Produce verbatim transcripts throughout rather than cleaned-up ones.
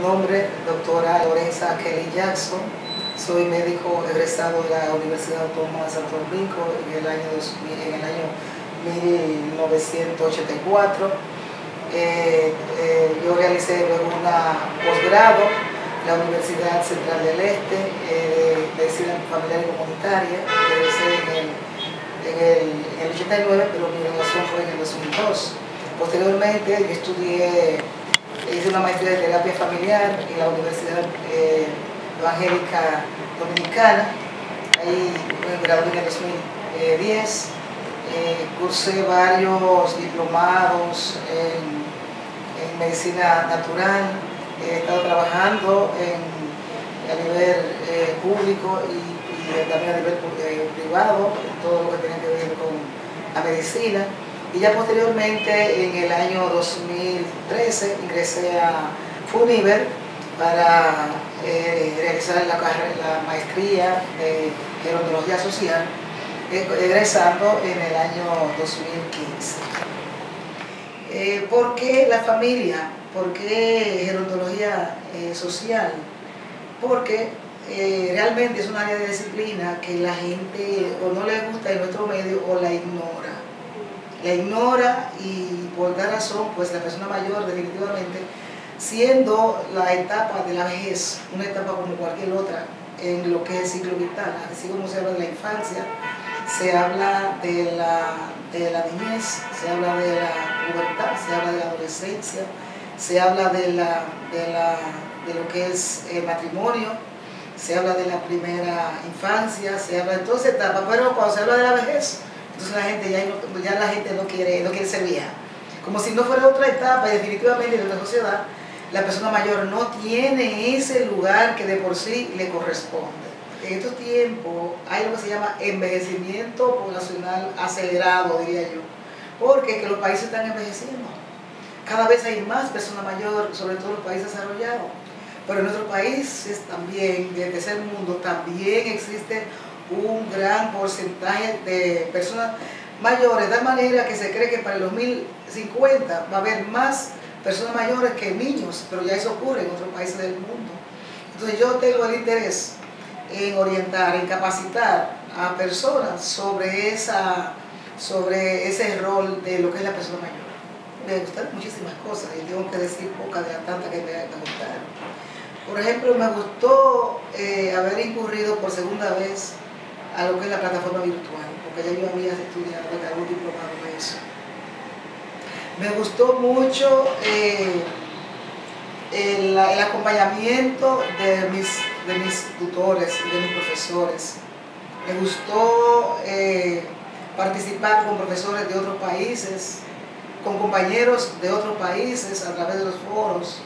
nombre, doctora Lorenza Kelly Jackson. Soy médico egresado de la Universidad Autónoma de Santo Domingo en el año, dos mil, en el año mil novecientos ochenta y cuatro. Eh, eh, yo realicé luego un posgrado en la Universidad Central del Este eh, de Medicina Familiar y Comunitaria. Realicé en el, en, el, en el ochenta y nueve, pero mi graduación fue en el dos mil dos. Posteriormente yo estudié, hice una maestría de terapia familiar en la Universidad eh, Evangélica Dominicana. Ahí me gradué en el dos mil diez. Eh, cursé varios diplomados en, en medicina natural. He estado trabajando en, a nivel eh, público y, y también a nivel eh, privado, en todo lo que tiene que ver con la medicina. Y ya posteriormente, en el año dos mil trece, ingresé a FUNIVER para eh, realizar la, la maestría de gerontología social, egresando en el año dos mil quince. Eh, ¿Por qué la familia? ¿Por qué gerontología eh, social? Porque eh, realmente es un área de disciplina que la gente o no le gusta en nuestro medio o la ignora. La ignora y por tal razón, pues la persona mayor definitivamente, siendo la etapa de la vejez una etapa como cualquier otra en lo que es el ciclo vital, así como se habla de la infancia, se habla de la, de la niñez, se habla de la pubertad, se habla de la adolescencia, se habla de, la, de, la, de lo que es el matrimonio, se habla de la primera infancia, se habla de toda esa etapa, pero cuando se habla de la vejez, entonces la gente ya, no, ya la gente no quiere, no quiere ser vieja. Como si no fuera otra etapa, y definitivamente en la sociedad, la persona mayor no tiene ese lugar que de por sí le corresponde. En estos tiempos hay lo que se llama envejecimiento poblacional acelerado, diría yo, porque es que los países están envejeciendo. Cada vez hay más personas mayores, sobre todo en los países desarrollados. Pero en nuestros países también, del tercer mundo, también existe un gran porcentaje de personas mayores, de tal manera que se cree que para el dos mil cincuenta va a haber más personas mayores que niños, pero ya eso ocurre en otros países del mundo. Entonces yo tengo el interés en orientar, en capacitar a personas sobre, esa, sobre ese rol de lo que es la persona mayor. Me gustan muchísimas cosas y tengo que decir pocas de las tantas que me, me gustaron. Por ejemplo, me gustó eh, haber incurrido por segunda vez a lo que es la plataforma virtual, porque ya yo había estudiado algún diplomado de eso. Me gustó mucho eh, el, el acompañamiento de mis, de mis tutores y de mis profesores. Me gustó eh, participar con profesores de otros países, con compañeros de otros países a través de los foros.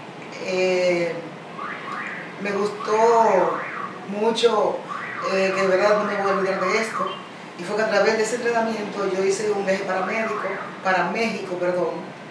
Eh, me gustó mucho, eh, que de verdad no me voy a olvidar de esto, y fue que a través de ese entrenamiento yo hice un viaje para México, para México, perdón,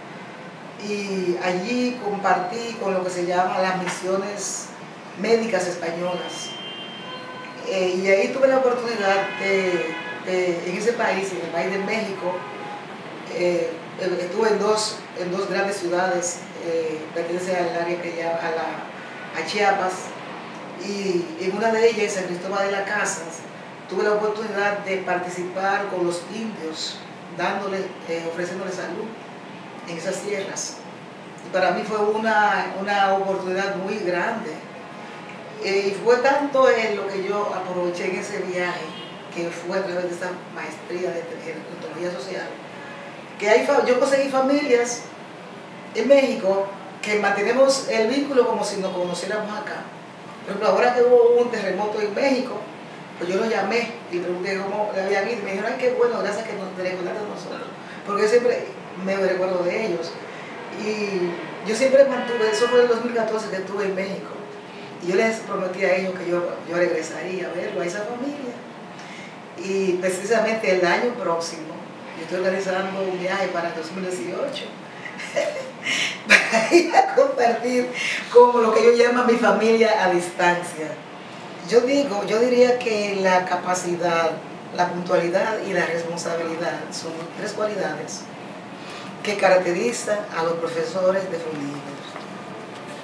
y allí compartí con lo que se llama las misiones médicas españolas. Eh, y ahí tuve la oportunidad de, de, en ese país, en el país de México, eh, estuve en dos, en dos grandes ciudades, eh, pertenece al área que llama a, la, a Chiapas, y en una de ellas, en San Cristóbal de las Casas, tuve la oportunidad de participar con los indios, dándole, eh, ofreciéndole salud en esas tierras. Y para mí fue una, una oportunidad muy grande. Eh, y fue tanto en lo que yo aproveché en ese viaje, que fue a través de esa maestría de gerontología social, que hay, yo conseguí familias en México que mantenemos el vínculo como si nos conociéramos acá. Por ejemplo, ahora que hubo un terremoto en México, pues yo lo llamé y pregunté cómo le habían ido. Me dijeron, ay, qué bueno, gracias que nos recordaste a nosotros. Porque yo siempre me recuerdo de ellos. Y yo siempre mantuve, eso fue en el dos mil catorce que estuve en México. Y yo les prometí a ellos que yo, yo regresaría a verlo, a esa familia. Y precisamente el año próximo, yo estoy organizando un viaje para el dos mil dieciocho. Para ir a compartir con lo que yo llamo mi familia a distancia. Yo digo, yo diría que la capacidad, la puntualidad y la responsabilidad son tres cualidades que caracterizan a los profesores de FUNIVER.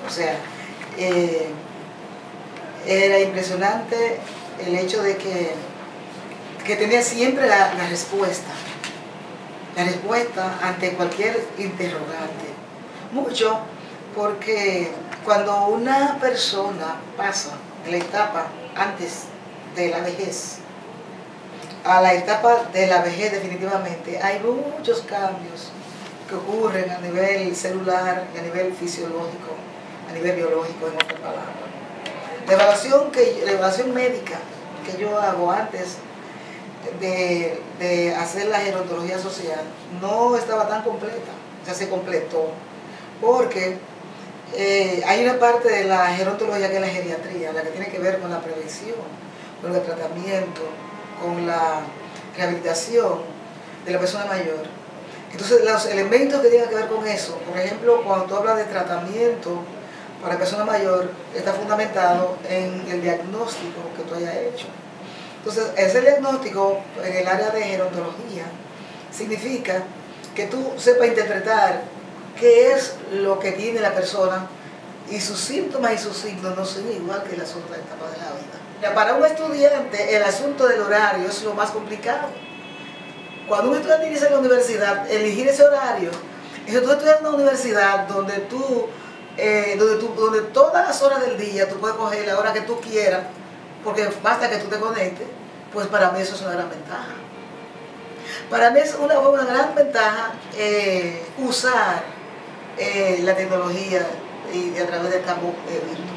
O sea, eh, era impresionante el hecho de que, que tenía siempre la, la respuesta, la respuesta ante cualquier interrogante. Mucho porque cuando una persona pasa de la etapa antes de la vejez a la etapa de la vejez, definitivamente hay muchos cambios que ocurren a nivel celular, a nivel fisiológico, a nivel biológico, en otras palabras. La evaluación, que, la evaluación médica que yo hago antes de, de hacer la gerontología social no estaba tan completa, ya se completó, porque eh, hay una parte de la gerontología que es la geriatría, la que tiene que ver con la prevención, con el tratamiento, con la rehabilitación de la persona mayor. Entonces, los elementos que tienen que ver con eso, por ejemplo, cuando tú hablas de tratamiento para persona mayor, está fundamentado en el diagnóstico que tú hayas hecho. Entonces, ese diagnóstico en el área de gerontología significa que tú sepas interpretar qué es lo que tiene la persona y sus síntomas y sus signos no son igual que las otras etapas de la vida. Para un estudiante, el asunto del horario es lo más complicado. Cuando un estudiante inicia en la universidad, elegir ese horario, es que tú estudias en una universidad donde tú, eh, donde tú, donde todas las horas del día tú puedes coger la hora que tú quieras, porque basta que tú te conectes, pues para mí eso es una gran ventaja. Para mí es una, una gran ventaja eh, usar eh, la tecnología y a través del campo eh, virtual.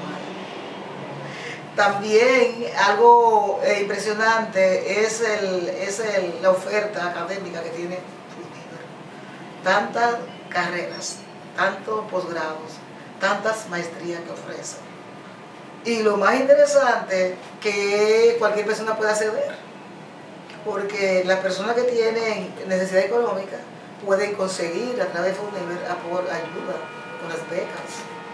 También algo eh, impresionante es, el, es el, la oferta académica que tiene Univer. Tantas carreras, tantos posgrados, tantas maestrías que ofrece. Y lo más interesante, que cualquier persona puede acceder, porque las personas que tienen necesidad económica pueden conseguir a través de Univer ayuda con las becas.